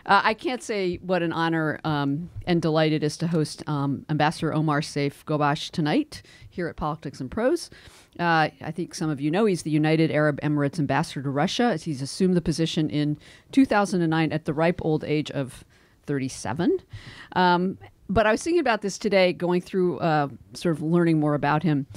I can't say what an honor and delight it is to host Ambassador Omar Saif Ghobash tonight here at Politics and Prose. I think some of you know he's the United Arab Emirates ambassador to Russia. He's assumed the position in 2009 at the ripe old age of 37. But I was thinking about this today, going through sort of learning more about him.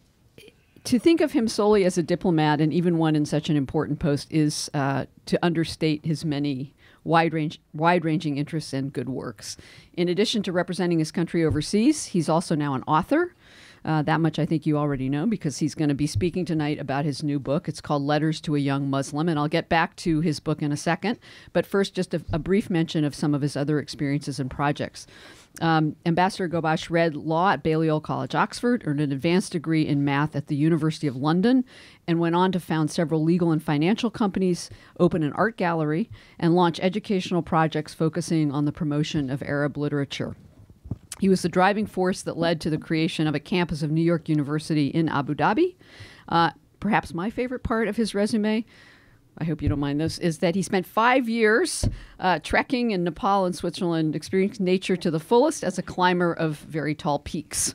To think of him solely as a diplomat, and even one in such an important post, is to understate his many wide-ranging interests and good works. In addition to representing his country overseas, he's also now an author. That much I think you already know, because he's going to be speaking tonight about his new book. It's called Letters to a Young Muslim, and I'll get back to his book in a second. But first, just a brief mention of some of his other experiences and projects. Ambassador Ghobash read law at Balliol College, Oxford, earned an advanced degree in math at the University of London, and went on to found several legal and financial companies, open an art gallery, and launch educational projects focusing on the promotion of Arab literature. He was the driving force that led to the creation of a campus of New York University in Abu Dhabi. Perhaps my favorite part of his resume, I hope you don't mind this, is that he spent 5 years trekking in Nepal and Switzerland, experiencing nature to the fullest as a climber of very tall peaks.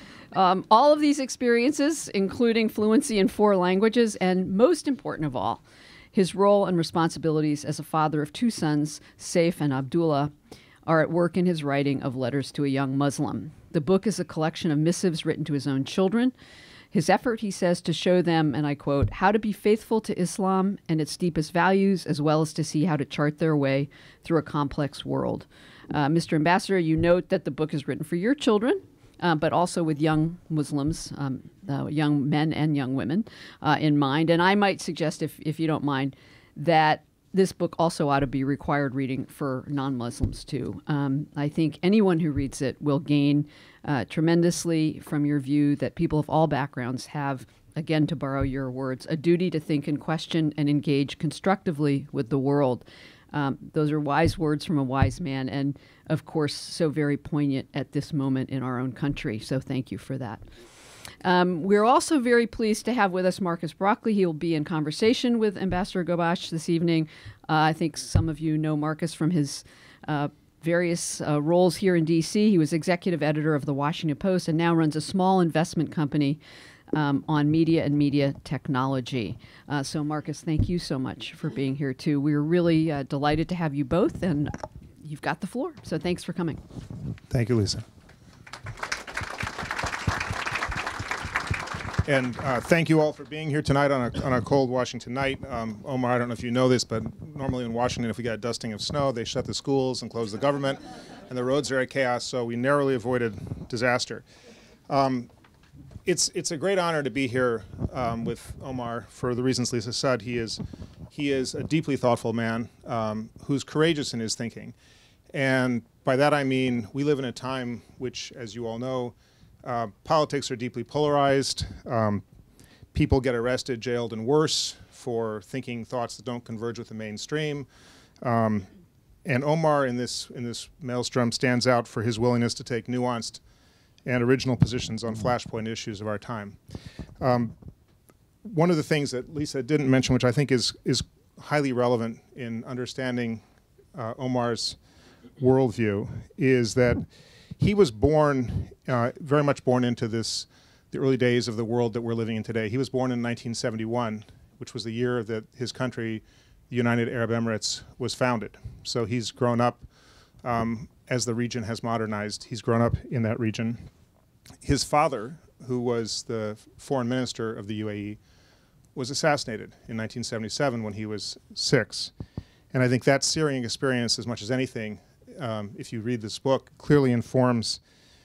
All of these experiences, including fluency in 4 languages, and most important of all, his role and responsibilities as a father of 2 sons, Saif and Abdullah, are at work in his writing of Letters to a Young Muslim. The book is a collection of missives written to his own children. His effort, he says, to show them, and I quote, how to be faithful to Islam and its deepest values, as well as to see how to chart their way through a complex world. Mr. Ambassador, you note that the book is written for your children, but also with young Muslims, young men and young women in mind. And I might suggest, if you don't mind, that this book also ought to be required reading for non-Muslims too. I think anyone who reads it will gain tremendously from your view that people of all backgrounds have, again, to borrow your words, a duty to think and question and engage constructively with the world. Those are wise words from a wise man, and of course, so very poignant at this moment in our own country. So thank you for that. We're also very pleased to have with us Marcus Brauchli. He will be in conversation with Ambassador Ghobash this evening. I think some of you know Marcus from his various roles here in D.C. He was executive editor of the Washington Post and now runs a small investment company on media and media technology. So Marcus, thank you so much for being here too. We're really delighted to have you both, and you've got the floor. So thanks for coming. Thank you, Lisa. And thank you all for being here tonight on a cold Washington night. Omar, I don't know if you know this, but normally in Washington, if we got a dusting of snow, they shut the schools and close the government, and the roads are at chaos, so we narrowly avoided disaster. It's a great honor to be here with Omar for the reasons Lisa said. He is a deeply thoughtful man who's courageous in his thinking. And by that I mean we live in a time which, as you all know, politics are deeply polarized. People get arrested, jailed, and worse for thinking thoughts that don't converge with the mainstream. And Omar, in this maelstrom, stands out for his willingness to take nuanced and original positions on flashpoint issues of our time. One of the things that Lisa didn't mention, which I think is highly relevant in understanding Omar's worldview, is that he was born, very much born into the early days of the world that we're living in today. He was born in 1971, which was the year that his country, the United Arab Emirates, was founded. So he's grown up, as the region has modernized, he's grown up in that region. His father, who was the foreign minister of the UAE, was assassinated in 1977 when he was 6. And I think that searing experience, as much as anything, if you read this book, clearly informs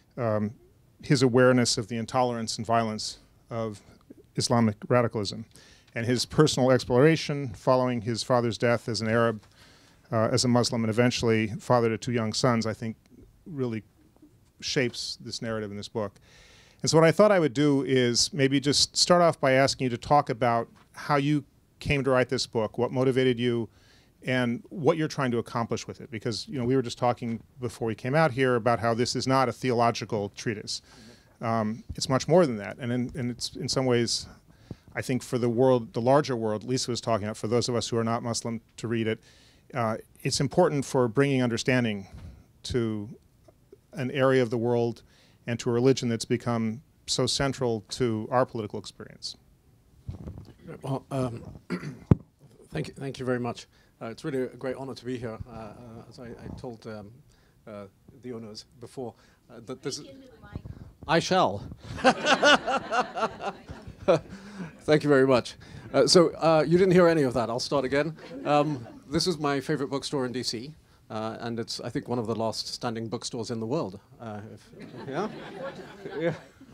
his awareness of the intolerance and violence of Islamic radicalism. And his personal exploration following his father's death as an Arab, as a Muslim, and eventually father to 2 young sons, I think really shapes this narrative in this book. And so what I thought I would do is maybe just start off by asking you to talk about how you came to write this book, what motivated you, and what you're trying to accomplish with it. Because we were just talking before we came out here about how this is not a theological treatise. It's much more than that. And it's in some ways, I think for the world, the larger world, Lisa was talking about, for those of us who are not Muslim to read it, it's important for bringing understanding to an area of the world and to a religion that's become so central to our political experience. Well, thank you very much. It's really a great honor to be here. As I told the owners before, that this I shall. Thank you very much. So you didn't hear any of that. I'll start again. This is my favorite bookstore in DC, and it's, I think, one of the last standing bookstores in the world. Yeah? Yeah.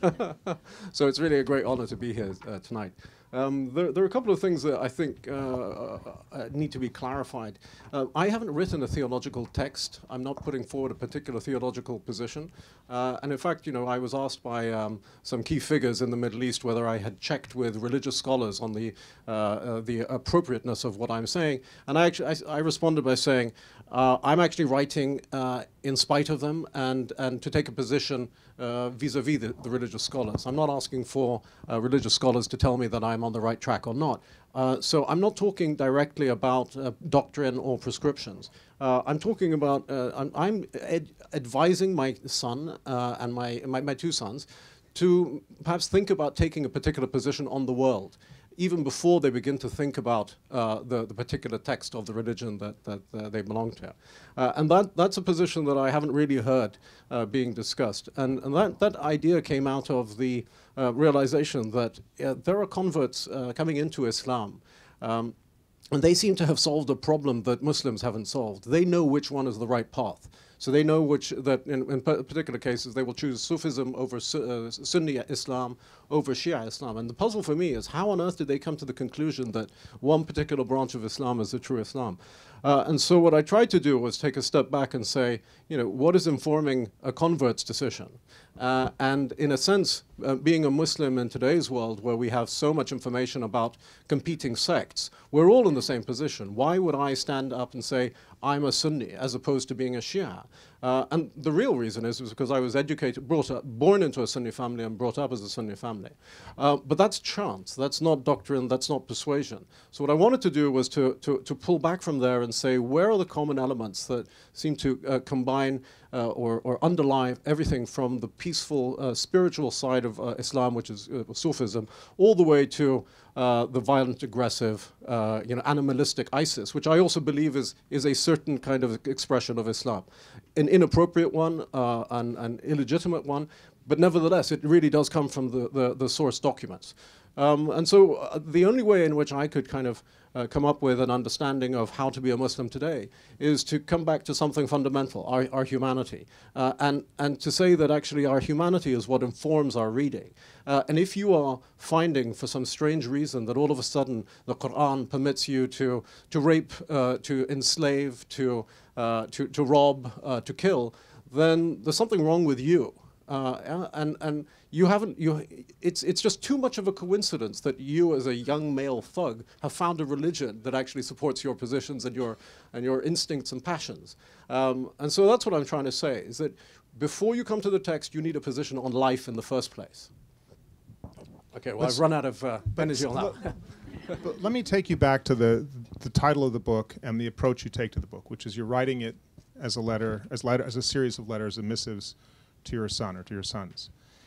So it's really a great honor to be here tonight. There are a couple of things that I think need to be clarified. I haven't written a theological text. I'm not putting forward a particular theological position. And in fact, you know, I was asked by some key figures in the Middle East whether I had checked with religious scholars on the appropriateness of what I'm saying. And I responded by saying, I'm actually writing in spite of them and to take a position vis-a-vis the religious scholars. I'm not asking for religious scholars to tell me that I'm on the right track or not. So I'm not talking directly about doctrine or prescriptions. I'm talking about, I'm advising my son and my two sons to perhaps think about taking a particular position on the world, even before they begin to think about the particular text of the religion that they belong to. And that's a position that I haven't really heard being discussed. And that idea came out of the realization that there are converts coming into Islam, and they seem to have solved a problem that Muslims haven't solved. They know which one is the right path. So they know that in particular cases they will choose Sufism over Sunni Islam over Shia Islam. And the puzzle for me is how on earth did they come to the conclusion that one particular branch of Islam is the true Islam? And so what I tried to do was take a step back and say, you know, what is informing a convert's decision? And in a sense, being a Muslim in today's world where we have so much information about competing sects, we're all in the same position. Why would I stand up and say, I'm a Sunni as opposed to being a Shia? And the real reason is because I was educated, born into a Sunni family and brought up as a Sunni family. But that's chance, that's not doctrine, that's not persuasion. So what I wanted to do was to pull back from there and say, where are the common elements that seem to combine or underlie everything from the peaceful spiritual side of Islam, which is Sufism, all the way to the violent, aggressive, animalistic ISIS, which I also believe is a certain kind of expression of Islam. An inappropriate one, an illegitimate one, but nevertheless, it really does come from the source documents. And so the only way in which I could kind of come up with an understanding of how to be a Muslim today is to come back to something fundamental, our humanity, and to say that actually our humanity is what informs our reading. And if you are finding for some strange reason that all of a sudden the Quran permits you to rape, to enslave, to rob, to kill, then there's something wrong with you. And you haven't, it's just too much of a coincidence that you as a young male thug have found a religion that actually supports your positions and your instincts and passions. And so that's what I'm trying to say, is that before you come to the text, you need a position on life in the first place. Okay, well, I've run out of energy on that. But let me take you back to the title of the book and the approach you take to the book, which is you're writing it as a letter, as a series of letters and missives to your son or to your sons.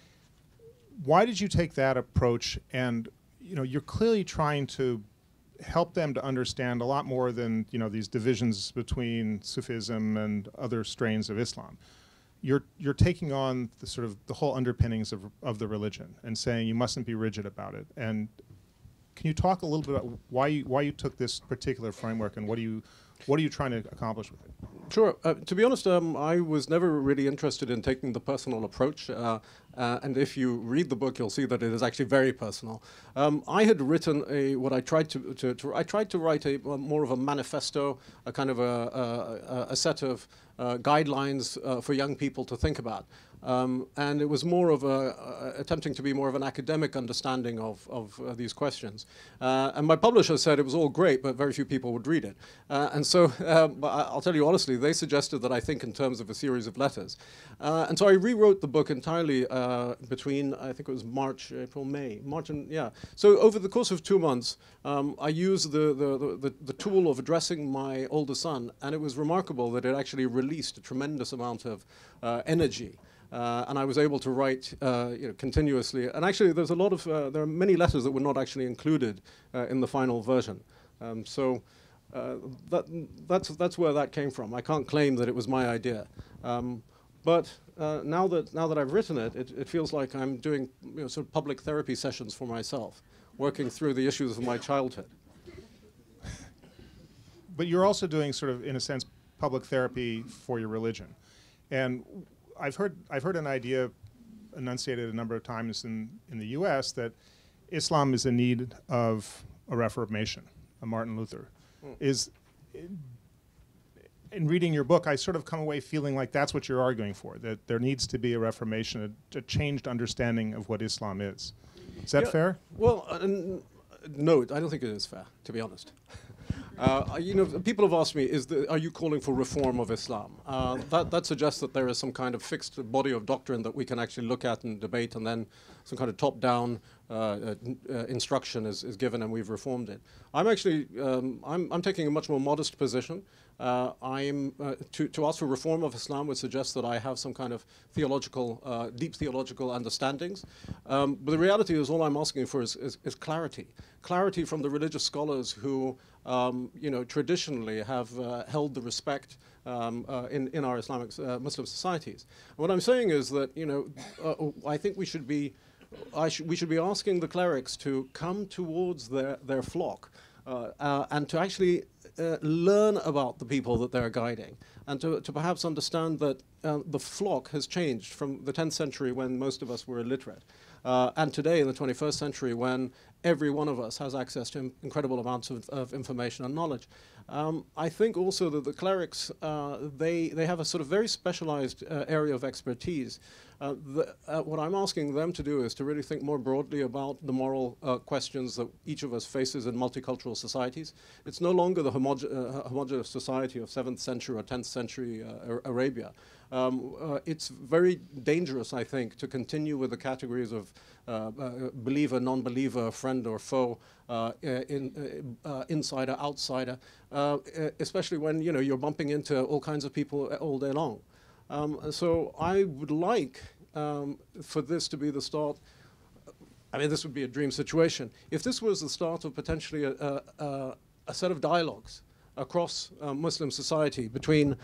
Why did you take that approach? And you're clearly trying to help them to understand a lot more than these divisions between Sufism and other strains of Islam. You're taking on the sort of the whole underpinnings of the religion and saying you mustn't be rigid about it. And can you talk a little bit about why you took this particular framework and what are you trying to accomplish with it? Sure. To be honest, I was never really interested in taking the personal approach. And if you read the book, you'll see that it is actually very personal. I had written I tried to write a more of a manifesto, a kind of a set of guidelines for young people to think about. And it was more of attempting to be more of an academic understanding of these questions. And my publisher said it was all great, but very few people would read it. And so but I'll tell you honestly, they suggested that I think in terms of a series of letters. And so I rewrote the book entirely between, I think it was March, April, May. So over the course of 2 months, I used the tool of addressing my older son, and it was remarkable that it actually released a tremendous amount of energy. And I was able to write continuously. And actually, there's a lot of, there are many letters that were not actually included in the final version. That's where that came from. I can't claim that it was my idea. But now that I've written it, it feels like I'm doing sort of public therapy sessions for myself, working through the issues of my childhood. But you're also doing sort of, in a sense, public therapy for your religion. And I've heard an idea enunciated a number of times in the U.S. that Islam is in need of a reformation, a Martin Luther. In reading your book, I sort of come away feeling like that's what you're arguing for, that there needs to be a reformation, a changed understanding of what Islam is. Is that fair? Well, no, I don't think it is fair, to be honest. People have asked me, are you calling for reform of Islam? That suggests that there is some kind of fixed body of doctrine that we can actually look at and debate, and then some kind of top-down instruction is given, and we've reformed it. I'm actually, I'm taking a much more modest position. To ask for reform of Islam would suggest that I have some kind of theological, deep theological understandings. But the reality is all I'm asking for is clarity. Clarity from the religious scholars who, traditionally have held the respect in our Islamic Muslim societies. And what I'm saying is that, I think we should be asking the clerics to come towards their flock and to actually learn about the people that they're guiding, and to perhaps understand that the flock has changed from the 10th century when most of us were illiterate, and today in the 21st century when every one of us has access to incredible amounts of information and knowledge. I think also that the clerics, they have a sort of very specialized area of expertise. What I'm asking them to do is to really think more broadly about the moral questions that each of us faces in multicultural societies. It's no longer the homogeneous society of 7th century or 10th century Arabia. It's very dangerous, I think, to continue with the categories of believer, non-believer, friend or foe, insider, outsider, especially when you're bumping into all kinds of people all day long. So I would like for this to be the start. I mean, this would be a dream situation. If this was the start of potentially a set of dialogues across Muslim society between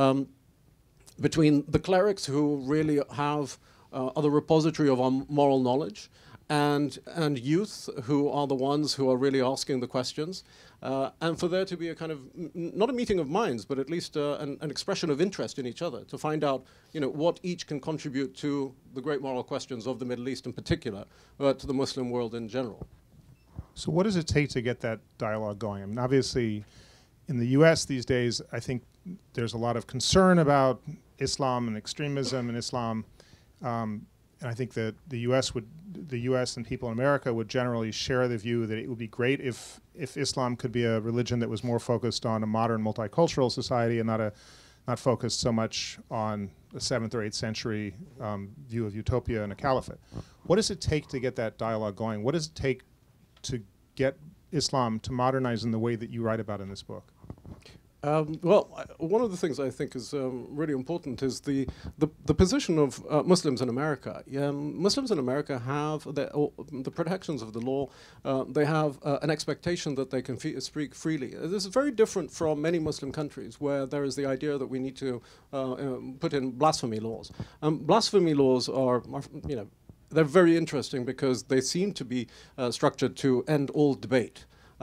the clerics who really are the repository of our moral knowledge, and youth who are the ones who are really asking the questions, and for there to be a kind of, not a meeting of minds, but at least an expression of interest in each other, to find out what each can contribute to the great moral questions of the Middle East in particular, but to the Muslim world in general. So what does it take to get that dialogue going? I mean, obviously, in the U.S. these days, I think there's a lot of concern about Islam and extremism in Islam. And I think that the U.S. and people in America would generally share the view that it would be great if Islam could be a religion that was more focused on a modern multicultural society and not focused so much on the 7th or 8th century view of utopia and a caliphate. What does it take to get that dialogue going? What does it take to get Islam to modernize in the way that you write about in this book? Well, one of the things I think is really important is the position of Muslims in America. Muslims in America have the protections of the law. They have an expectation that they can speak freely. This is very different from many Muslim countries where there is the idea that we need to put in blasphemy laws. Blasphemy laws are they're very interesting because they seem to be structured to end all debate.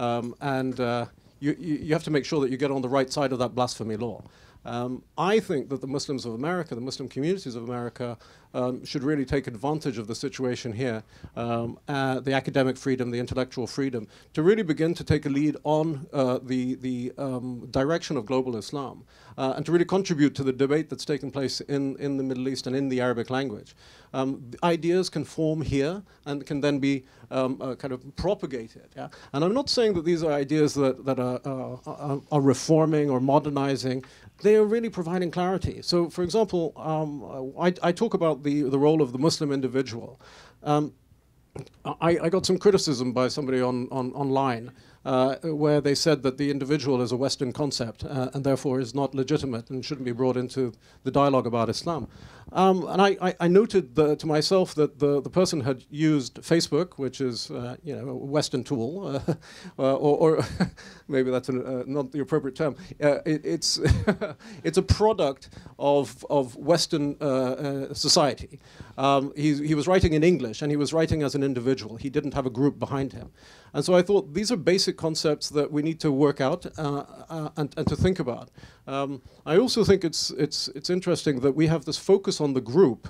You have to make sure that you get on the right side of that blasphemy law. I think that the Muslims of America, the Muslim communities of America, should really take advantage of the situation here, the academic freedom, the intellectual freedom, to really begin to take a lead on the direction of global Islam. and to really contribute to the debate that's taken place in the Middle East and in the Arabic language. The ideas can form here and can then be kind of propagated. Yeah? And I'm not saying that these are ideas that are reforming or modernizing. They are really providing clarity. So, for example, I talk about the role of the Muslim individual. I got some criticism by somebody online where they said that the individual is a Western concept and therefore is not legitimate and shouldn't be brought into the dialogue about Islam. And I noted to myself that the person had used Facebook, which is a Western tool, or maybe that's not the appropriate term. It's it's a product of Western society. He was writing in English and he was writing as an individual. He didn't have a group behind him. And so I thought these are basic concepts that we need to work out and to think about. I also think it's interesting that we have this focus on the group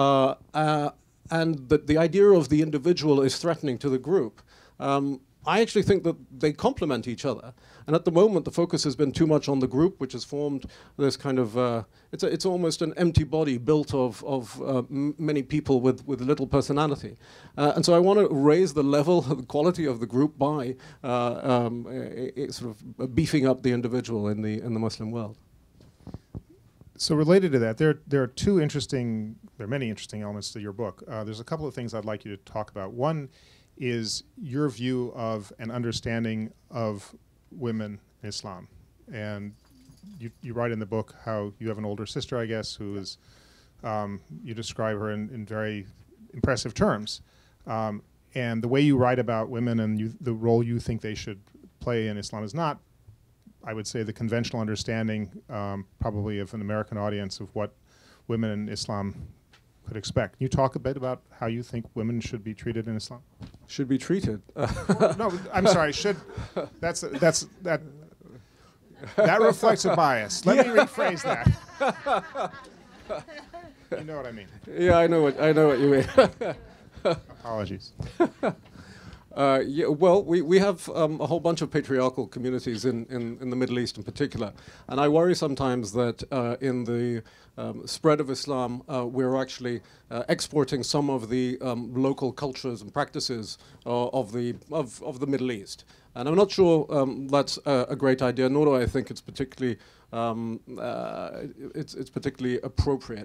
and that the idea of the individual is threatening to the group. I actually think that they complement each other. And at the moment, the focus has been too much on the group, which has formed this kind of, it's almost an empty body built of many people with little personality. And so I want to raise the level, the quality of the group by sort of beefing up the individual in the Muslim world. So related to that, there are many interesting elements to your book. There's a couple of things I'd like you to talk about. One is your view of an understanding of women in Islam. And you write in the book how you have an older sister, I guess, who is, you describe her in very impressive terms. And the way you write about women and the role you think they should play in Islam is not, I would say, the conventional understanding probably of an American audience of what women in Islam could expect. Can you talk a bit about how you think women should be treated in Islam? Should be treated? No, I'm sorry. Should that reflects a bias. Let me rephrase that. You know what I mean? Yeah, I know what you mean. Apologies. Yeah, well, we have a whole bunch of patriarchal communities in the Middle East in particular. And I worry sometimes that in the spread of Islam, we're actually exporting some of the local cultures and practices of the Middle East. And I'm not sure that's a great idea, nor do I think it's particularly it's particularly appropriate.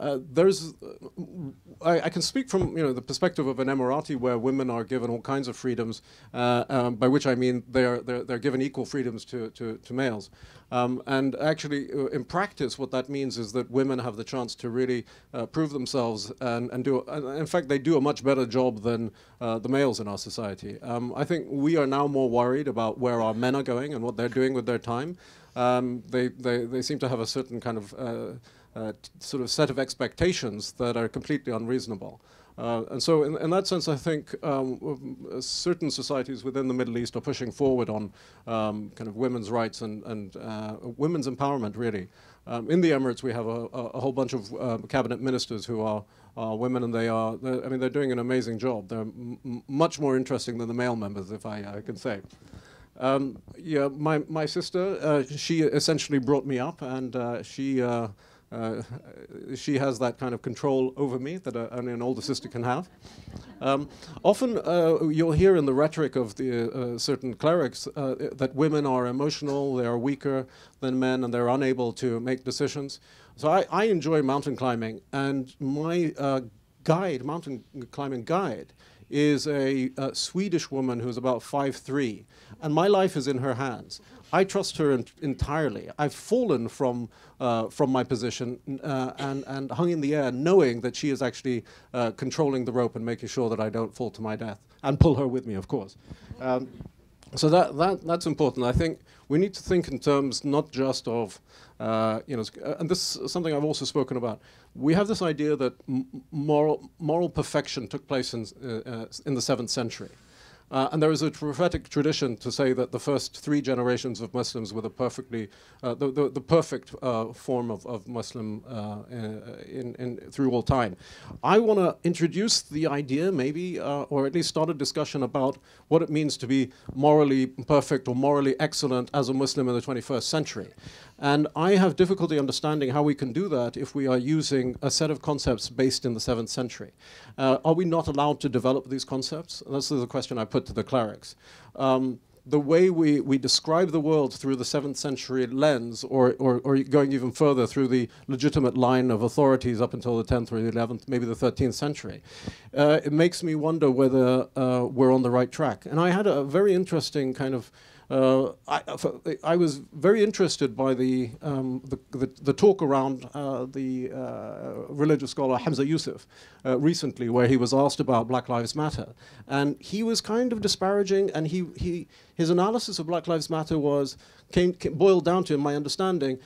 I can speak from the perspective of an Emirati where women are given all kinds of freedoms, by which I mean they're given equal freedoms to males. And actually, in practice, what that means is that women have the chance to really prove themselves and do. In fact, they do a much better job than the males in our society. I think we are now more worried about where our men are going and what they're doing with their time. They seem to have a certain kind of sort of set of expectations that are completely unreasonable. And so in that sense, I think certain societies within the Middle East are pushing forward on kind of women's rights and women's empowerment, really. In the Emirates, we have a whole bunch of cabinet ministers who are women, and they're doing an amazing job. They're much more interesting than the male members, if I can say. Yeah, my sister, she essentially brought me up, and she has that kind of control over me that only an older sister can have. Often you'll hear in the rhetoric of the certain clerics that women are emotional, they are weaker than men, and they're unable to make decisions. So I enjoy mountain climbing, and my mountain climbing guide, is a Swedish woman who's about 5'3", and my life is in her hands. I trust her entirely. I've fallen from my position and hung in the air, knowing that she is actually controlling the rope and making sure that I don't fall to my death, and pull her with me, of course. So that's important. I think we need to think in terms not just of, and this is something I've also spoken about. We have this idea that moral perfection took place in the 7th century. And there is a prophetic tradition to say that the first 3 generations of Muslims were the perfect form of Muslim through all time. I want to introduce the idea, maybe, or at least start a discussion about what it means to be morally perfect or morally excellent as a Muslim in the 21st century. And I have difficulty understanding how we can do that if we are using a set of concepts based in the 7th century. Are we not allowed to develop these concepts? And this is the question I put to the clerics. The way we describe the world through the 7th century lens, or going even further through the legitimate line of authorities up until the 10th or the 11th, maybe the 13th century, it makes me wonder whether we're on the right track. And I had a very interesting kind of I was very interested by the talk around the religious scholar Hamza Yusuf recently, where he was asked about Black Lives Matter, and he was kind of disparaging, and his analysis of Black Lives Matter boiled down to, in my understanding,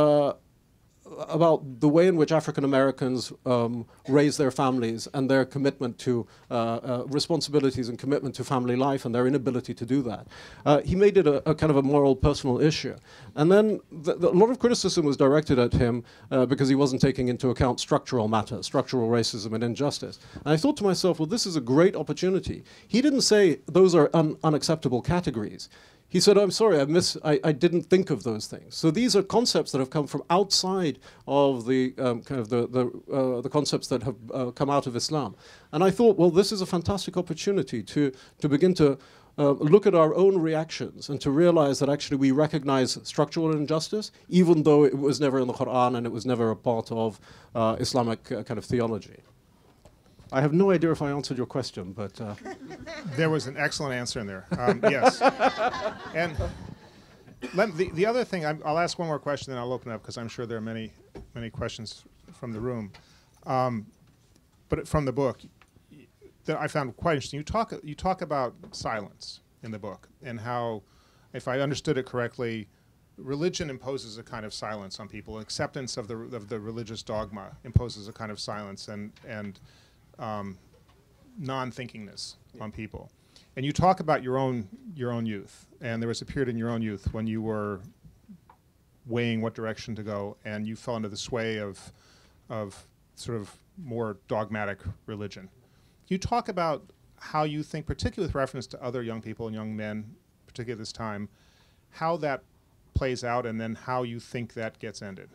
about the way in which African Americans raise their families and their commitment to responsibilities and commitment to family life and their inability to do that. He made it a kind of a moral, personal issue. And then a lot of criticism was directed at him because he wasn't taking into account structural matters, structural racism and injustice. And I thought to myself, well, this is a great opportunity. He didn't say those are unacceptable categories. He said, I'm sorry, I didn't think of those things. So these are concepts that have come from outside of the kind of the concepts that have come out of Islam. And I thought, well, this is a fantastic opportunity to begin to look at our own reactions and to realize that actually we recognize structural injustice, even though it was never in the Quran and it was never a part of Islamic kind of theology. I have no idea if I answered your question, but... There was an excellent answer in there. Yes. And the other thing, I'll ask one more question, then I'll open it up, because I'm sure there are many questions from the room. But from the book, that I found quite interesting. You talk about silence in the book, and how, if I understood it correctly, religion imposes a kind of silence on people. Acceptance of the religious dogma imposes a kind of silence and non-thinkingness on people. And you talk about your own youth, and there was a period in your own youth when you were weighing what direction to go, and you fell into the sway of sort of more dogmatic religion. Can you talk about how you think, particularly with reference to other young people and young men, particularly at this time, how that plays out, and then how you think that gets ended?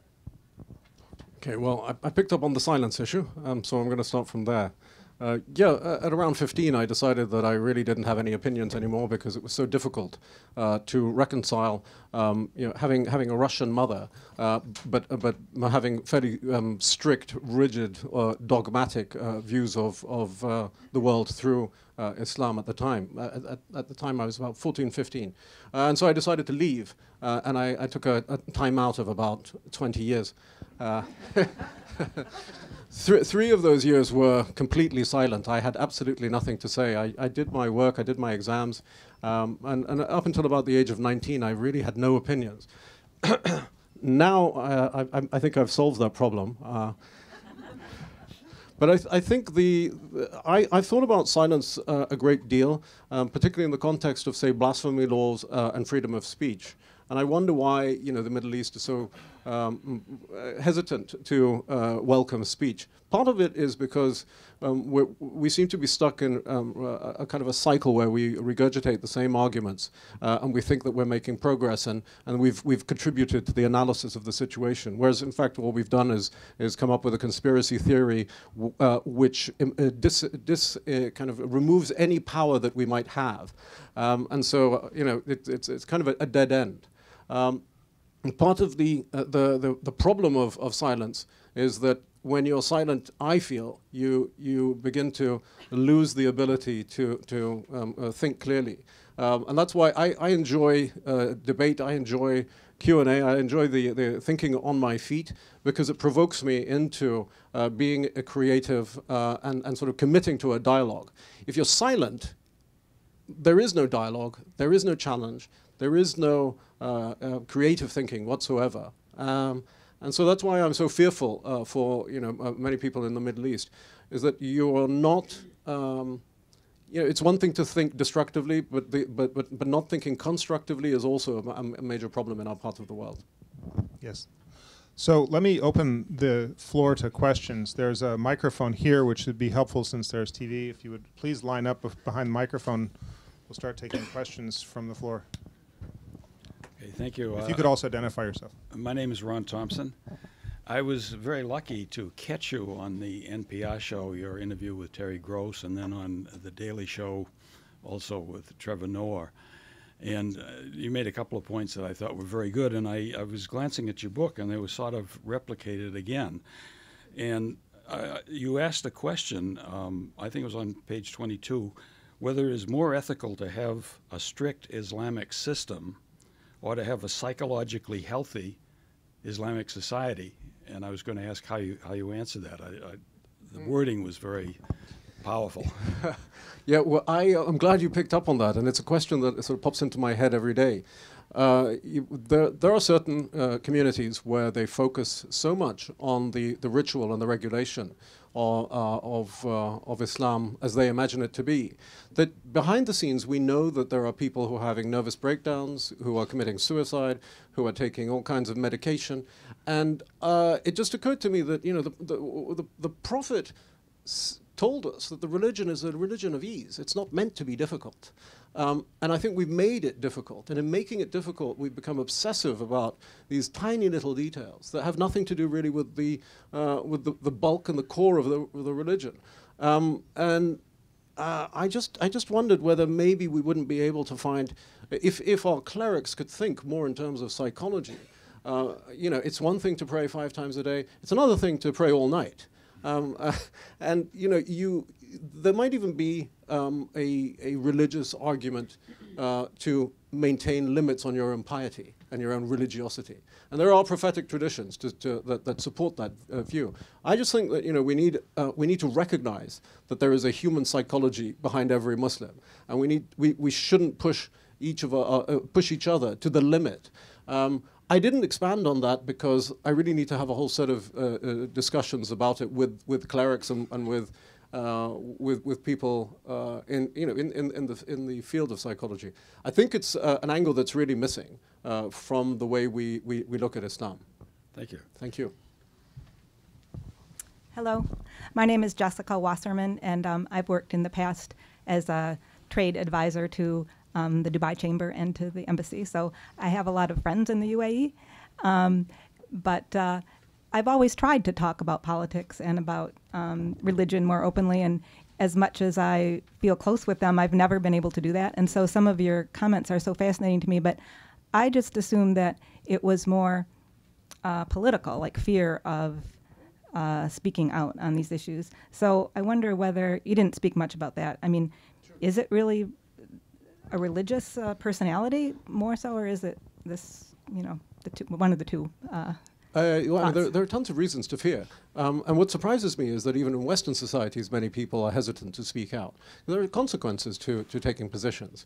Okay, well, I picked up on the silence issue, so I'm going to start from there. At around 15, I decided that I really didn't have any opinions anymore because it was so difficult to reconcile, having a Russian mother, but having fairly strict, rigid, dogmatic views of the world through Islam at the time. At the time, I was about 14, 15. And so I decided to leave, and I took a time out of about 20 years. Three of those years were completely silent. I had absolutely nothing to say. I did my work, I did my exams, and up until about the age of 19, I really had no opinions. Now, I think I've solved that problem. But I think I've thought about silence a great deal, particularly in the context of, say, blasphemy laws and freedom of speech. And I wonder why, the Middle East is so hesitant to welcome speech. Part of it is because we seem to be stuck in a kind of a cycle where we regurgitate the same arguments, and we think that we're making progress, and we've contributed to the analysis of the situation. Whereas, in fact, what we've done is come up with a conspiracy theory which kind of removes any power that we might have, and so it's kind of a dead end. Part of the problem of silence is that when you're silent, I feel you begin to lose the ability to think clearly, and that's why I enjoy debate. I enjoy Q&A. I enjoy the thinking on my feet, because it provokes me into being a creative and sort of committing to a dialogue. If you're silent, there is no dialogue. There is no challenge. There is no creative thinking whatsoever, and so that's why I'm so fearful for many people in the Middle East, is that you are not. It's one thing to think destructively, but not thinking constructively is also a major problem in our part of the world. Yes. So let me open the floor to questions. There's a microphone here, which would be helpful since there's TV. If you would please line up behind the microphone, we'll start taking questions from the floor. Thank you. If you could also identify yourself. My name is Ron Thompson. I was very lucky to catch you on the NPR show, your interview with Terry Gross, and then on The Daily Show also with Trevor Noah. And you made a couple of points that I thought were very good, and I was glancing at your book, and they were sort of replicated again. And you asked a question, I think it was on page 22, whether it is more ethical to have a strict Islamic system or to have a psychologically healthy Islamic society. And I was going to ask how you answer that. The wording was very powerful. Yeah, well, I'm glad you picked up on that, and it's a question that sort of pops into my head every day. There are certain communities where they focus so much on the ritual and the regulation of Islam as they imagine it to be, that behind the scenes we know that there are people who are having nervous breakdowns, who are committing suicide, who are taking all kinds of medication, and it just occurred to me that the Prophet told us that the religion is a religion of ease. It's not meant to be difficult. And I think we've made it difficult. And in making it difficult, we've become obsessive about these tiny little details that have nothing to do really with the bulk and the core of the religion. I just wondered whether maybe we wouldn't be able to find, if our clerics could think more in terms of psychology. It's one thing to pray 5 times a day. It's another thing to pray all night. And there might even be a religious argument to maintain limits on your own piety and your own religiosity. And there are prophetic traditions that support that view. I just think that we need to recognize that there is a human psychology behind every Muslim, and we shouldn't push each other to the limit. I didn't expand on that because I really need to have a whole set of discussions about it with clerics and with people in the field of psychology. I think it's an angle that's really missing from the way we look at Islam. Thank you. Thank you. Hello, my name is Jessica Wasserman, and I've worked in the past as a trade advisor to the Dubai Chamber and to the embassy, so I have a lot of friends in the UAE. But I've always tried to talk about politics and about religion more openly, and as much as I feel close with them, I've never been able to do that. And so some of your comments are so fascinating to me, but I just assumed that it was more political, like fear of speaking out on these issues. So I wonder whether, you didn't speak much about that. I mean, sure. Is it really a religious personality more so, or is it this, one of the two? There are tons of reasons to fear. And what surprises me is that even in Western societies, many people are hesitant to speak out. There are consequences to taking positions.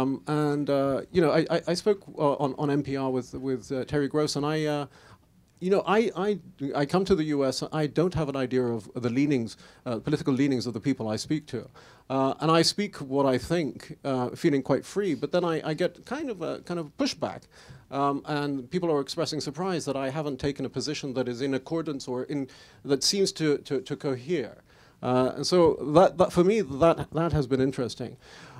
I spoke on NPR with Terry Gross, and I come to the U.S. I don't have an idea of the leanings, political leanings of the people I speak to, and I speak what I think, feeling quite free. But then I get kind of pushback, and people are expressing surprise that I haven't taken a position that is in accordance or that seems to cohere. And so that for me that has been interesting.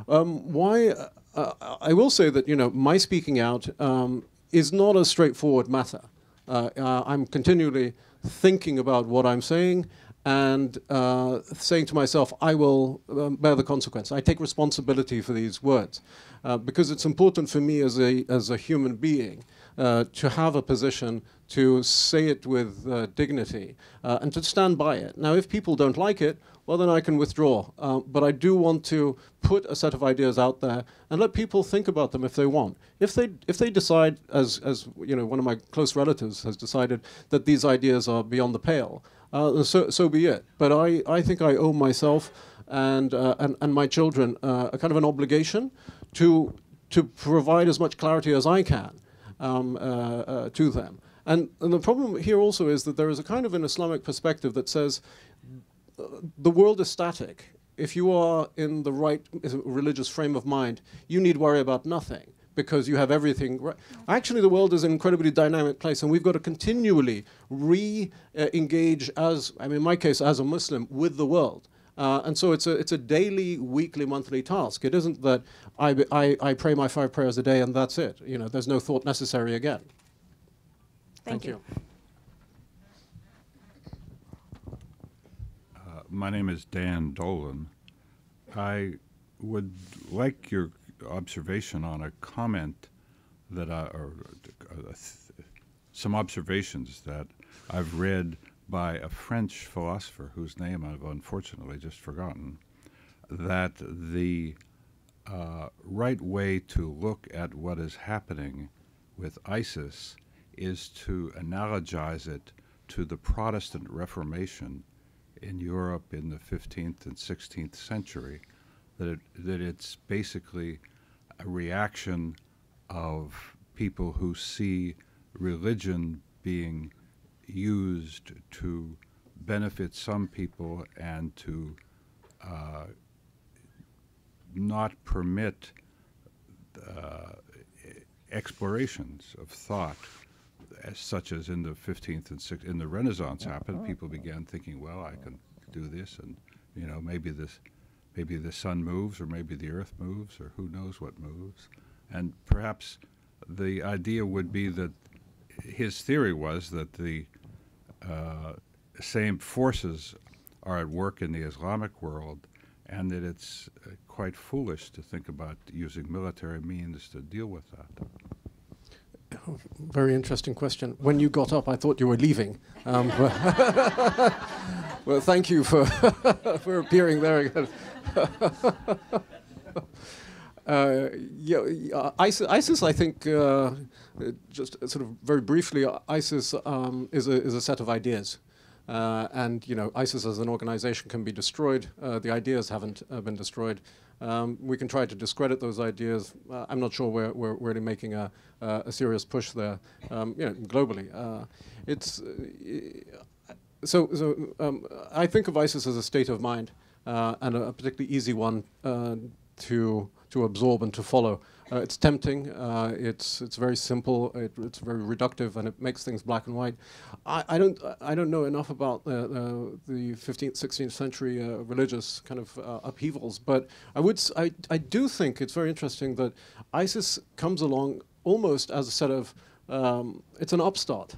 I will say that my speaking out is not a straightforward matter. I'm continually thinking about what I'm saying and saying to myself, I will bear the consequence. I take responsibility for these words because it's important for me as a human being to have a position, to say it with dignity and to stand by it. Now, if people don't like it, well, then I can withdraw. But I do want to put a set of ideas out there and let people think about them if they want. If they decide, as one of my close relatives has decided that these ideas are beyond the pale, so be it. But I think I owe myself and my children a kind of an obligation to provide as much clarity as I can to them. And the problem here also is that there is a kind of an Islamic perspective that says the world is static. If you are in the right religious frame of mind, you need worry about nothing because you have everything right. Actually, the world is an incredibly dynamic place, and we've got to continually re-engage, in my case, as a Muslim, with the world. And so it's a daily, weekly, monthly task. It isn't that I pray my 5 prayers a day and that's it. You know, there's no thought necessary again. Thank you. My name is Dan Dolan. I would like your observation on a comment that some observations that I've read by a French philosopher whose name I've unfortunately just forgotten, that the right way to look at what is happening with ISIS is to analogize it to the Protestant Reformation in Europe in the 15th and 16th century, that it's basically a reaction of people who see religion being used to benefit some people and to not permit explorations of thought, such as in the 15th and 16th, in the Renaissance happened. People began thinking, well, I can do this, and you know, maybe the sun moves, or maybe the earth moves, or who knows what moves. And perhaps the idea would be that his theory was that the same forces are at work in the Islamic world, and that it's quite foolish to think about using military means to deal with that. Very interesting question. When you got up, I thought you were leaving. Well, thank you for for appearing there again. ISIS, I think, just sort of very briefly, ISIS is a set of ideas. And, you know, ISIS as an organization can be destroyed. The ideas haven't been destroyed. We can try to discredit those ideas. I'm not sure we're really making a serious push there, you know, globally. I think of ISIS as a state of mind, and a particularly easy one to absorb and to follow. It's tempting. It's very simple. It's very reductive, and it makes things black and white. I don't know enough about the 15th, 16th century religious kind of upheavals, but I do think it's very interesting that ISIS comes along almost as a set of it's an upstart.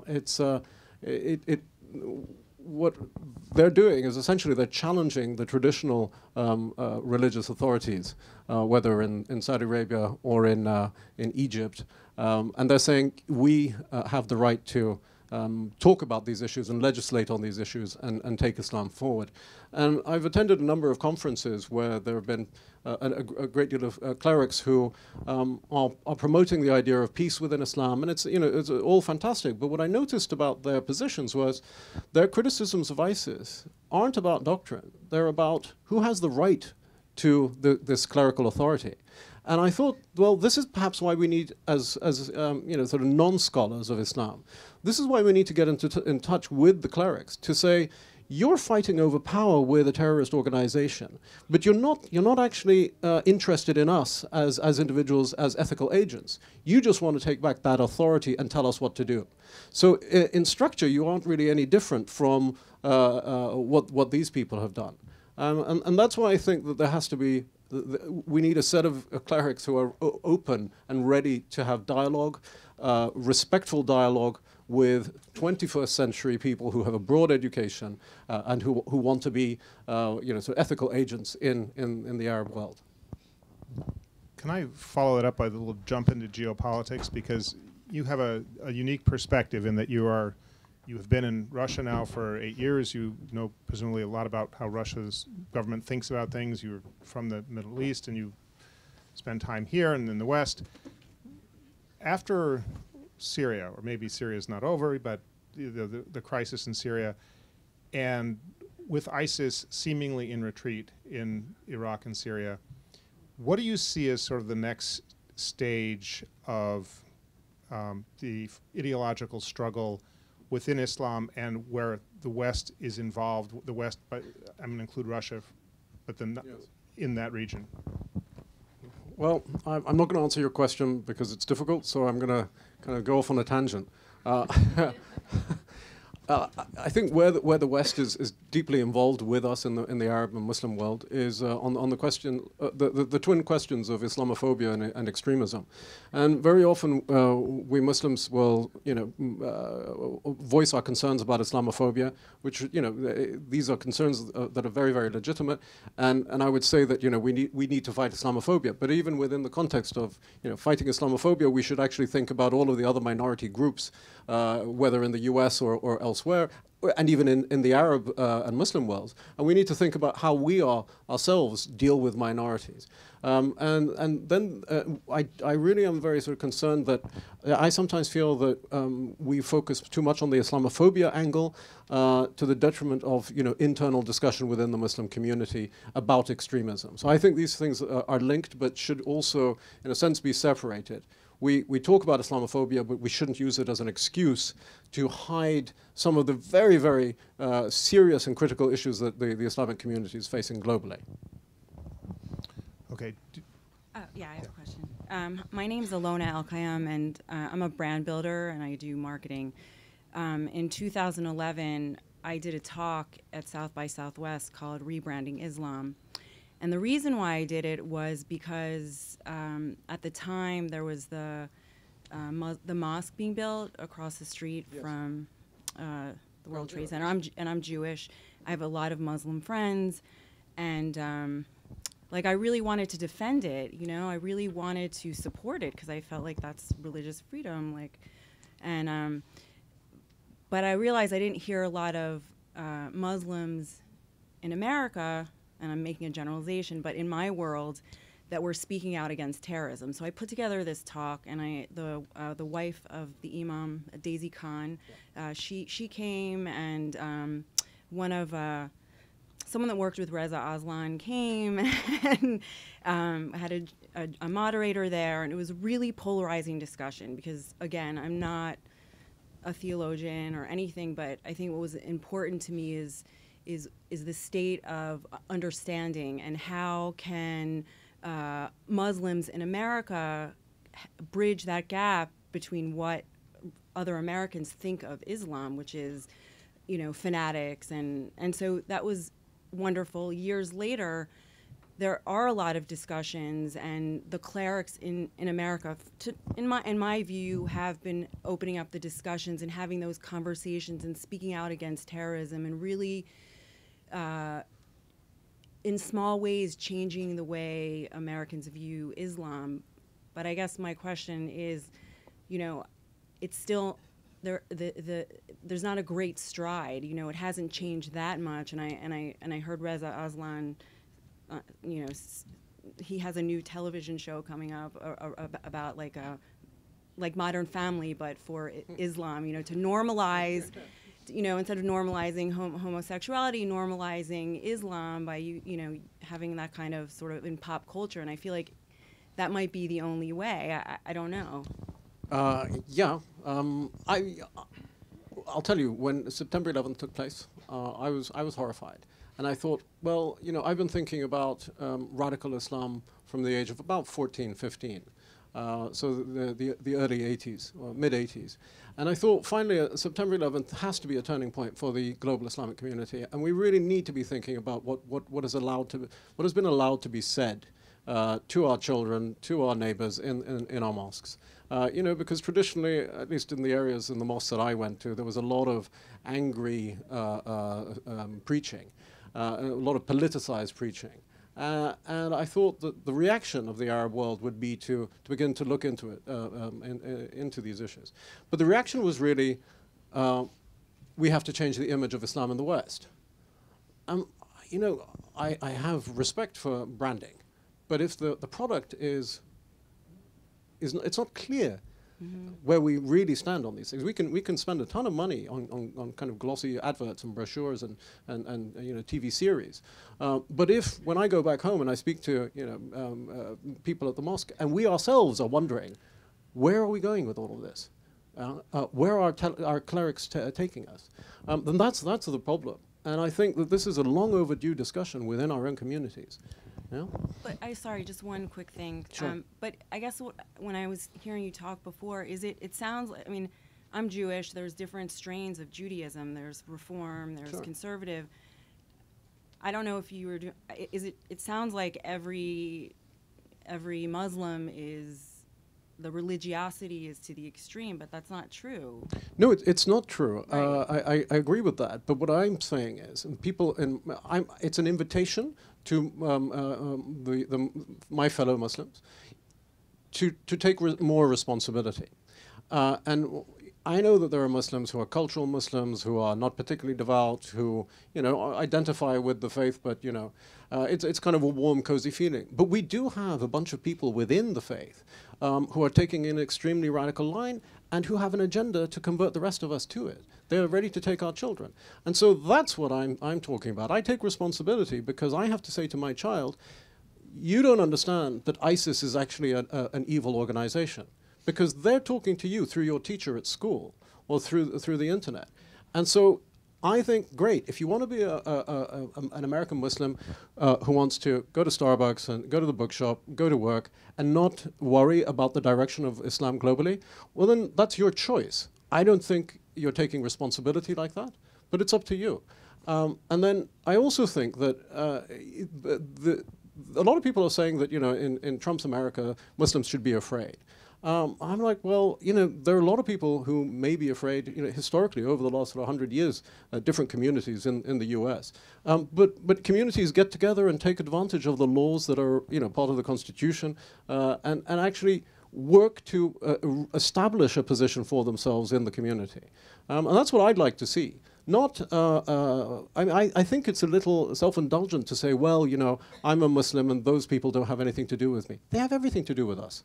What they're doing is essentially they're challenging the traditional religious authorities, whether in Saudi Arabia or in Egypt, and they're saying we have the right to talk about these issues and legislate on these issues and take Islam forward. And I've attended a number of conferences where there have been a great deal of clerics who are promoting the idea of peace within Islam, and it's all fantastic. But what I noticed about their positions was their criticisms of ISIS aren't about doctrine; they're about who has the right to this clerical authority. And I thought, well, this is perhaps why we need, as sort of non-scholars of Islam, this is why we need to get in touch with the clerics to say, you're fighting over power with a terrorist organization, but you're not actually interested in us as individuals, as ethical agents. You just want to take back that authority and tell us what to do. So in structure, you aren't really any different from what these people have done. And that's why I think that there has to be, we need a set of clerics who are open and ready to have dialogue, respectful dialogue with 21st century people who have a broad education and who want to be sort of ethical agents in the Arab world. Can I follow that up by a little jump into geopolitics? Because you have a unique perspective in that you have been in Russia now for 8 years. You know presumably a lot about how Russia's government thinks about things. You're from the Middle East and you spend time here and in the West. After Syria, or maybe Syria is not over, but the crisis in Syria, and with ISIS seemingly in retreat in Iraq and Syria, what do you see as sort of the next stage of the ideological struggle within Islam and where the West is involved? The West, but I'm going to include Russia, but then in that region. Well, I'm not going to answer your question because it's difficult, so I'm going to kind of go off on a tangent. I think where the West is deeply involved with us in the Arab and Muslim world is on the question, the twin questions of Islamophobia and extremism, and very often we Muslims will voice our concerns about Islamophobia, which these are concerns that are very, very legitimate, and I would say that we need to fight Islamophobia, but even within the context of fighting Islamophobia, we should actually think about all of the other minority groups, whether in the U.S. or elsewhere, and even in the Arab and Muslim worlds. And we need to think about how we ourselves deal with minorities. And then I really am very sort of concerned that I sometimes feel that we focus too much on the Islamophobia angle to the detriment of internal discussion within the Muslim community about extremism. So I think these things are linked, but should also, in a sense, be separated. We talk about Islamophobia, but we shouldn't use it as an excuse to hide some of the very, very serious and critical issues that the Islamic community is facing globally. Okay. Yeah, I have a question. My name's Alona Al-Qayyam, and I'm a brand builder, and I do marketing. In 2011, I did a talk at South by Southwest called Rebranding Islam. And the reason why I did it was because at the time there was the mosque being built across the street from the World Trade Center. I'm Jewish. I have a lot of Muslim friends, and I really wanted to defend it. I really wanted to support it because I felt like that's religious freedom. But I realized I didn't hear a lot of Muslims in America, and I'm making a generalization, but in my world, that were speaking out against terrorism. So I put together this talk, and the wife of the imam, Daisy Khan, she came, and someone that worked with Reza Aslan came, and had a moderator there, and it was a really polarizing discussion because, again, I'm not a theologian or anything, but I think what was important to me is the state of understanding, and how can Muslims in America bridge that gap between what other Americans think of Islam, which is, fanatics, and so that was wonderful. Years later, there are a lot of discussions, and the clerics in America, in my view, have been opening up the discussions and having those conversations and speaking out against terrorism, and really in small ways changing the way Americans view Islam. But I guess my question is, it's still there's not a great stride. It hasn't changed that much. And I heard Reza Aslan, he has a new television show coming up about like Modern Family, but for Islam. To normalize. Instead of normalizing homosexuality, normalizing Islam by having that kind of sort of in pop culture, and I feel like that might be the only way. I don't know. Yeah, I'll tell you, when September 11th took place, I was horrified, and I thought, well, I've been thinking about radical Islam from the age of about 14, 15. So the early 80s, or mid 80s. And I thought, finally, September 11th has to be a turning point for the global Islamic community, and we really need to be thinking about what has been allowed to be said to our children, to our neighbors in our mosques. Because traditionally, at least in the areas in the mosques that I went to, there was a lot of angry preaching, a lot of politicized preaching. And I thought that the reaction of the Arab world would be to begin to look into it, into these issues. But the reaction was really, we have to change the image of Islam in the West. I have respect for branding, but if the product it's not clear where we really stand on these things. We can spend a ton of money on kind of glossy adverts and brochures and TV series, but if when I go back home and I speak to people at the mosque, and we ourselves are wondering, where are we going with all of this? Where are our clerics taking us? Then that's the problem. And I think that this is a long overdue discussion within our own communities. Yeah? But sorry, just one quick thing. Sure. But I guess when I was hearing you talk before, it sounds like, I'm Jewish. There's different strains of Judaism. There's Reform. There's Sure. Conservative. I don't know if you were doing. It sounds like every Muslim is. The religiosity is to the extreme, but that's not true. No, it's not true. Right. I agree with that. But what I'm saying is, and people, it's an invitation to my fellow Muslims to take more responsibility. And I know that there are Muslims who are cultural Muslims, who are not particularly devout, who identify with the faith, but it's kind of a warm, cozy feeling. But we do have a bunch of people within the faith who are taking an extremely radical line and who have an agenda to convert the rest of us to it. They're ready to take our children. And so that's what I'm talking about. I take responsibility because I have to say to my child, you don't understand that ISIS is actually an evil organization, because they're talking to you through your teacher at school or through the internet. And so I think, great, if you want to be an American Muslim who wants to go to Starbucks and go to the bookshop, go to work, and not worry about the direction of Islam globally, well, then that's your choice. I don't think you're taking responsibility like that, but it's up to you. And then I also think that a lot of people are saying that, in Trump's America, Muslims should be afraid. I'm like, well, there are a lot of people who may be afraid, historically over the last 100 years, different communities in the US. But communities get together and take advantage of the laws that are, part of the Constitution, and actually work to establish a position for themselves in the community. And that's what I'd like to see. Not, I think it's a little self-indulgent to say, well, I'm a Muslim and those people don't have anything to do with me. They have everything to do with us.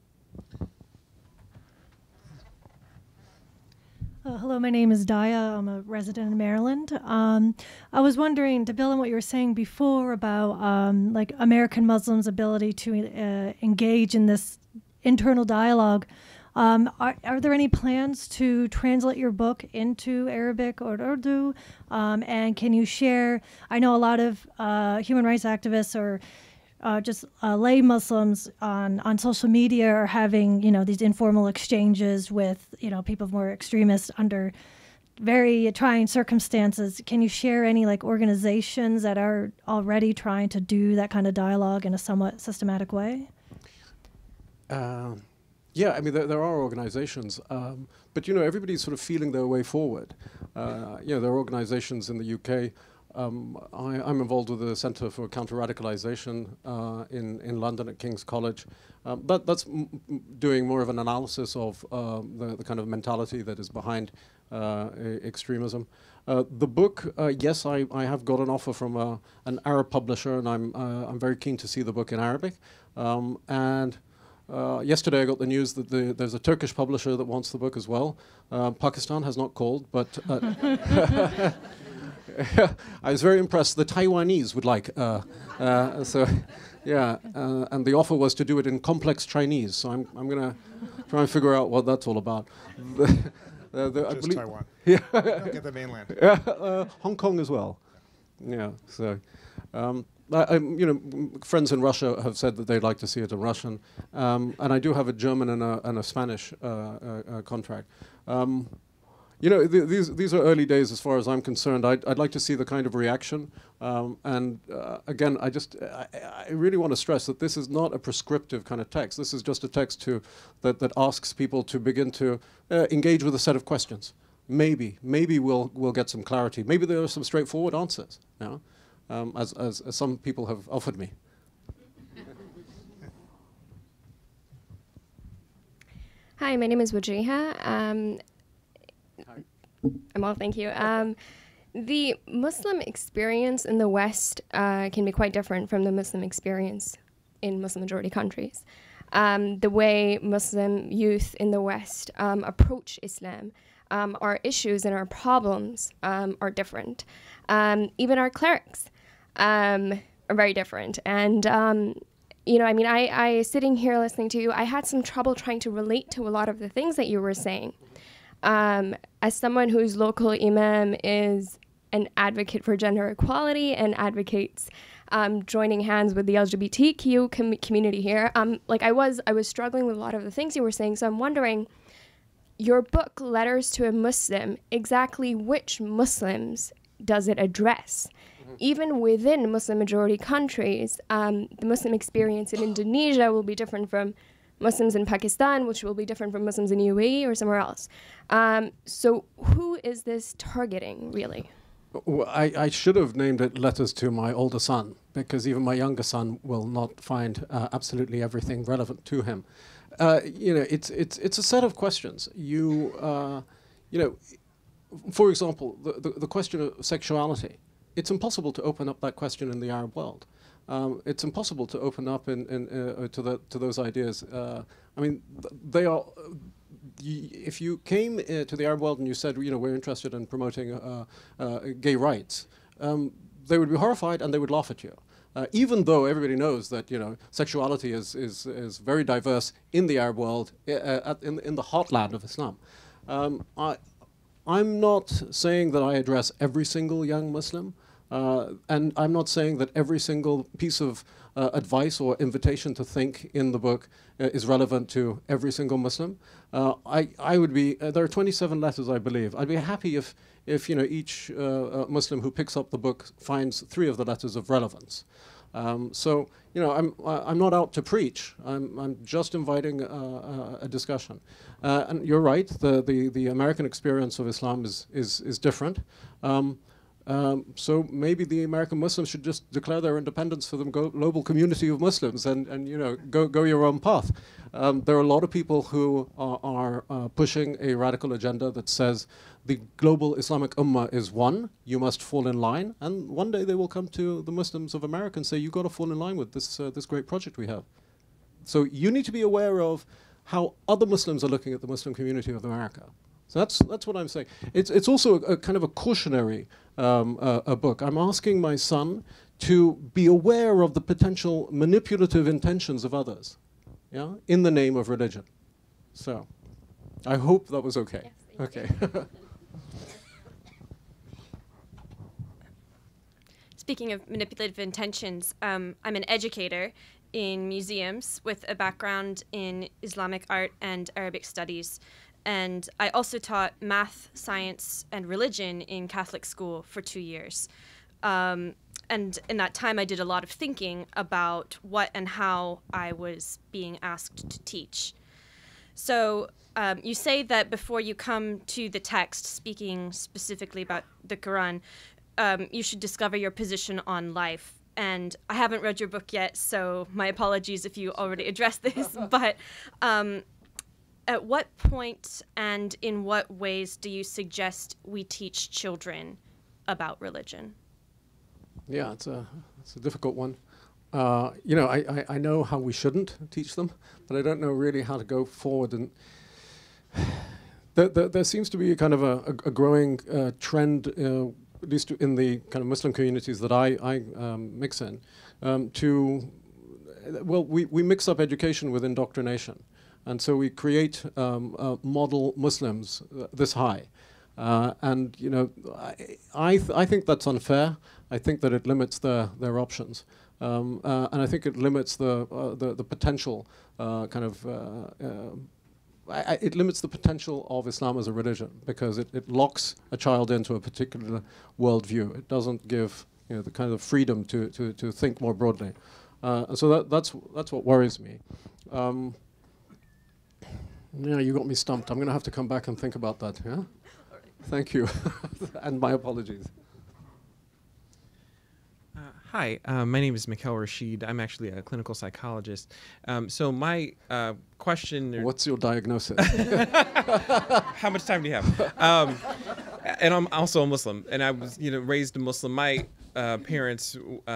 Hello, my name is Daya. I'm a resident in Maryland. I was wondering, to build on what you were saying before about like American Muslims' ability to engage in this internal dialogue, are there any plans to translate your book into Arabic or Urdu? And can you share, I know a lot of human rights activists or just lay Muslims on social media are having, these informal exchanges with, people more extremists under very trying circumstances. Can you share any organizations that are already trying to do that kind of dialogue in a somewhat systematic way? Yeah, I mean, there are organizations, but, everybody's sort of feeling their way forward. There are organizations in the UK. I'm involved with the Centre for Counter-Radicalisation in London at King's College. That's doing more of an analysis of the kind of mentality that is behind extremism. The book, yes, I have got an offer from an Arab publisher, and I'm very keen to see the book in Arabic. Yesterday I got the news that there's a Turkish publisher that wants the book as well. Pakistan has not called, but I was very impressed. The Taiwanese would like, so yeah, and the offer was to do it in complex Chinese. So I'm going to try and figure out what that's all about. Just Taiwan. Yeah, Don't get the mainland. Hong Kong as well. Yeah, so. Friends in Russia have said that they'd like to see it in Russian, and I do have a German and a Spanish contract. These are early days as far as I'm concerned. I'd like to see the kind of reaction, and again, I really want to stress that this is not a prescriptive kind of text. This is just a text that asks people to begin to engage with a set of questions. Maybe we'll get some clarity. Maybe there are some straightforward answers. As some people have offered me. Hi, my name is Wajiha. Hi. I'm well, thank you. The Muslim experience in the West can be quite different from the Muslim experience in Muslim-majority countries. The way Muslim youth in the West approach Islam, our issues and our problems are different. Even our clerics are very different. And, I sitting here listening to you, I had some trouble trying to relate to a lot of the things that you were saying. As someone whose local imam is an advocate for gender equality and advocates joining hands with the LGBTQ community here, I was struggling with a lot of the things you were saying. So I'm wondering, your book, Letters to a Muslim, exactly which Muslims does it address? Even within Muslim-majority countries, the Muslim experience in Indonesia will be different from Muslims in Pakistan, which will be different from Muslims in UAE or somewhere else. So who is this targeting, really? Well, I should have named it Letters to My Older Son, because even my younger son will not find absolutely everything relevant to him. It's a set of questions. For example, the question of sexuality. It's impossible to open up that question in the Arab world. It's impossible to open up to those ideas. They are. If you came to the Arab world and you said, we're interested in promoting gay rights, they would be horrified and they would laugh at you. Even though everybody knows that sexuality is very diverse in the Arab world, in the heartland of Islam. I'm not saying that I address every single young Muslim, and I'm not saying that every single piece of advice or invitation to think in the book is relevant to every single Muslim. I would be. There are 27 letters, I believe. I'd be happy if each Muslim who picks up the book finds 3 of the letters of relevance. I'm not out to preach. I'm just inviting a discussion. And you're right. The American experience of Islam is different. So maybe the American Muslims should just declare their independence for the global community of Muslims and go your own path. There are a lot of people who are pushing a radical agenda that says the global Islamic Ummah is one, you must fall in line, and one day they will come to the Muslims of America and say, you've got to fall in line with this great project we have. So you need to be aware of how other Muslims are looking at the Muslim community of America. So that's what I'm saying. It's also a kind of a cautionary a book. I'm asking my son to be aware of the potential manipulative intentions of others, in the name of religion. So I hope that was okay. Yes, okay. Speaking of manipulative intentions, I'm an educator in museums with a background in Islamic art and Arabic studies. And I also taught math, science, and religion in Catholic school for 2 years. And in that time, I did a lot of thinking about what and how I was being asked to teach. So you say that before you come to the text, speaking specifically about the Quran, you should discover your position on life. And I haven't read your book yet, so my apologies if you already addressed this. But at what point and in what ways do you suggest we teach children about religion? Yeah, it's a difficult one. I know how we shouldn't teach them, but I don't know really how to go forward. And there seems to be a kind of a growing trend, at least in the kind of Muslim communities that I mix in, we mix up education with indoctrination. And so we create model Muslims this high. I think that's unfair. I think that it limits their options. And I think it limits the potential it limits the potential of Islam as a religion, because it locks a child into a particular worldview. It doesn't give the kind of freedom to think more broadly. And so that's what worries me. Yeah, you got me stumped. I'm going to have to come back and think about that. Yeah. Thank you, and my apologies. Hi, my name is Mikhail Rashid. I'm actually a clinical psychologist. So my question... What's your diagnosis? How much time do you have? And I'm also a Muslim, and I was raised a Muslim. My parents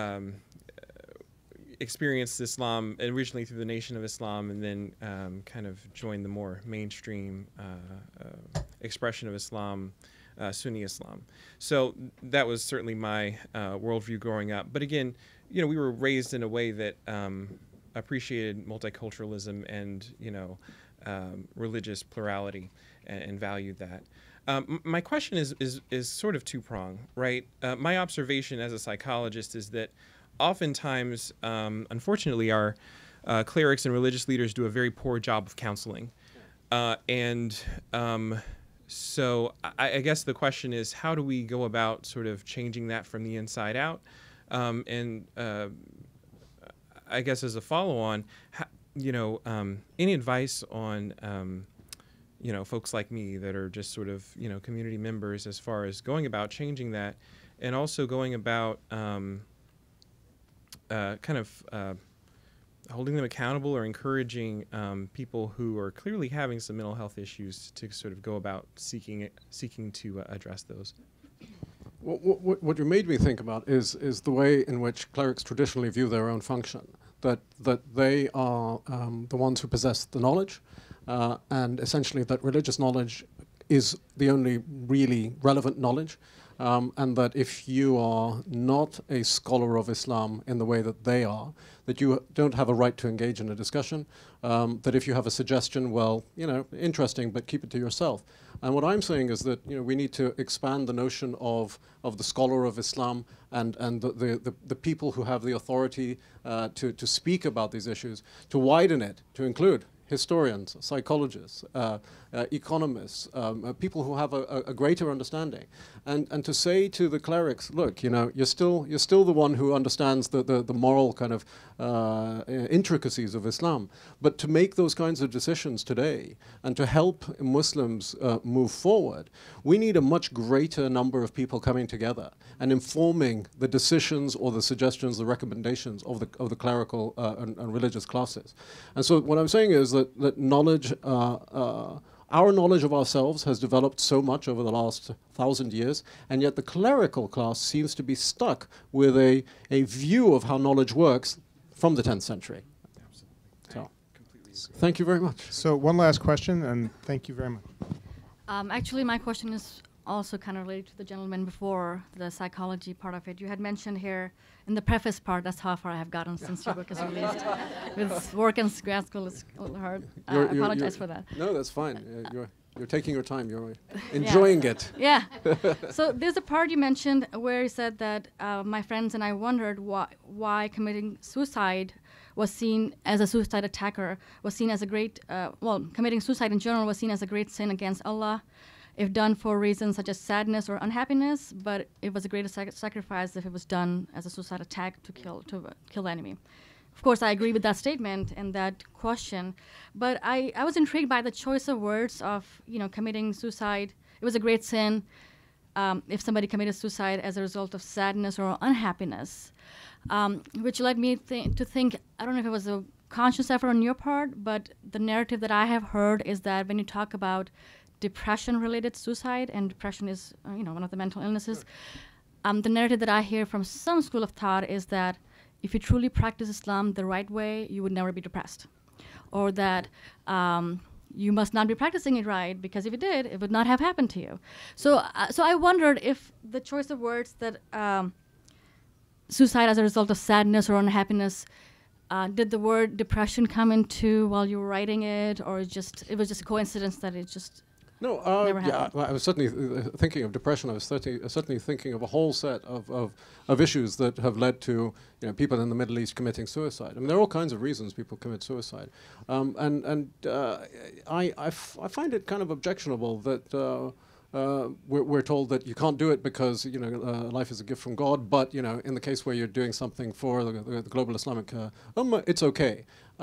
experienced Islam originally through the Nation of Islam, and then kind of joined the more mainstream expression of Islam, Sunni Islam. So that was certainly my worldview growing up. But again, we were raised in a way that appreciated multiculturalism and religious plurality and valued that. My question is sort of two-pronged, right? My observation as a psychologist is that oftentimes, unfortunately, our clerics and religious leaders do a very poor job of counseling. And so I guess the question is, how do we go about sort of changing that from the inside out? And I guess as a follow-on, any advice on, folks like me that are just sort of, community members as far as going about changing that, and also going about holding them accountable or encouraging people who are clearly having some mental health issues to sort of go about seeking to address those. What you made me think about is the way in which clerics traditionally view their own function, that they are the ones who possess the knowledge, and essentially that religious knowledge is the only really relevant knowledge, and that if you are not a scholar of Islam in the way that they are, that you don't have a right to engage in a discussion, that if you have a suggestion, well, interesting, but keep it to yourself. And what I'm saying is that we need to expand the notion of the scholar of Islam and the people who have the authority to speak about these issues, to widen it, to include historians, psychologists, economists, people who have a greater understanding, and to say to the clerics, look, you're still the one who understands the moral kind of intricacies of Islam, but to make those kinds of decisions today and to help Muslims move forward, we need a much greater number of people coming together and informing the decisions or the suggestions, the recommendations of the clerical and religious classes. And so what I'm saying is that knowledge, our knowledge of ourselves has developed so much over the last 1,000 years, and yet the clerical class seems to be stuck with a view of how knowledge works from the 10th century. So, thank you very much. So one last question, and thank you very much. Actually, my question is also kind of related to the gentleman before, the psychology part of it. You had mentioned here in the preface part, that's how far I have gotten since your book is released. With work and grad school, it's a little hard. I apologize for that. No, that's fine. You're taking your time. You're enjoying it. Yeah. So there's a part you mentioned where you said that my friends and I wondered why committing suicide was seen as a suicide attacker, was seen as a great, committing suicide in general was seen as a great sin against Allah, if done for reasons such as sadness or unhappiness, but it was a greater sacrifice if it was done as a suicide attack to kill the enemy. Of course, I agree with that statement and that question, but I was intrigued by the choice of words of, committing suicide. It was a great sin if somebody committed suicide as a result of sadness or unhappiness, which led me to think, I don't know if it was a conscious effort on your part, but the narrative that I have heard is that when you talk about depression-related suicide, and depression is, one of the mental illnesses, the narrative that I hear from some school of thought is that if you truly practice Islam the right way, you would never be depressed, or that you must not be practicing it right, because if you did, it would not have happened to you. So I wondered if the choice of words that suicide as a result of sadness or unhappiness, did the word depression come into while you were writing it, or it was just a coincidence that it just No, yeah, well, I was certainly thinking of depression. I was certainly thinking of a whole set of issues that have led to people in the Middle East committing suicide. I mean, there are all kinds of reasons people commit suicide, and I find it kind of objectionable that we're told that you can't do it because life is a gift from God, but in the case where you're doing something for the global Islamic Ummah, it's okay.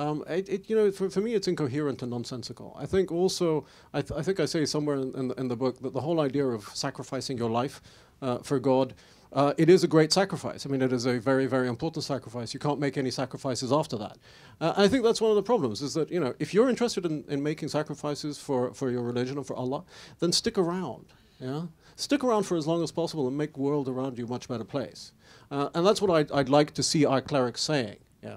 For me, it's incoherent and nonsensical. I think also, I think I say somewhere in the book that the whole idea of sacrificing your life for God, it is a great sacrifice. I mean, it is a very, very important sacrifice. You can't make any sacrifices after that. I think that's one of the problems, is that, if you're interested in making sacrifices for your religion or for Allah, then stick around, yeah? Stick around for as long as possible and make the world around you a much better place. And that's what I'd like to see our clerics saying, yeah.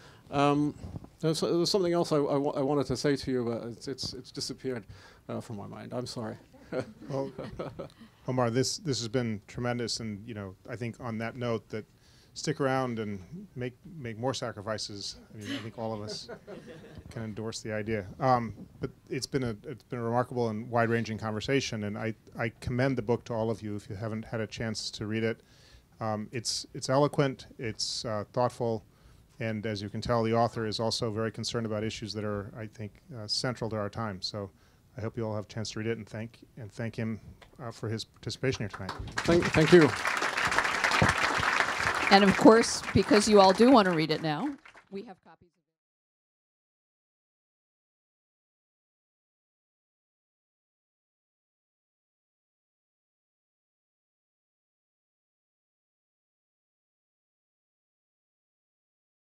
There's something else I wanted to say to you, but it's disappeared from my mind. I'm sorry. Well, Omar, this has been tremendous, and I think on that note, that stick around and make more sacrifices. I mean, I think all of us can endorse the idea. But it's been a remarkable and wide-ranging conversation, and I commend the book to all of you if you haven't had a chance to read it. It's eloquent, it's thoughtful, And as you can tell, the author is also very concerned about issues that are, I think, central to our time. So I hope you all have a chance to read it, and thank him for his participation here tonight. Thank you. And of course, because you all do want to read it now, we have copies.